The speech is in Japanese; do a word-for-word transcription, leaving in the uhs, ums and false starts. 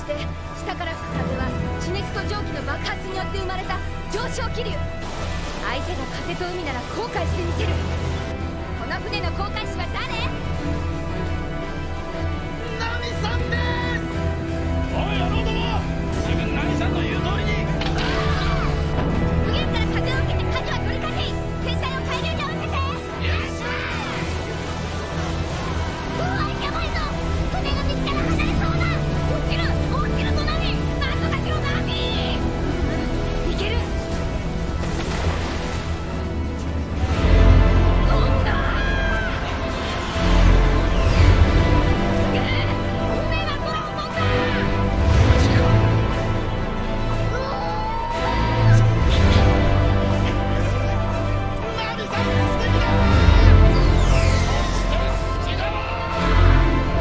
して下から吹く風は地熱と蒸気の爆発によって生まれた上昇気流。相手が風と海なら後悔してみせる。この船の航海士は誰？ ナミさんです。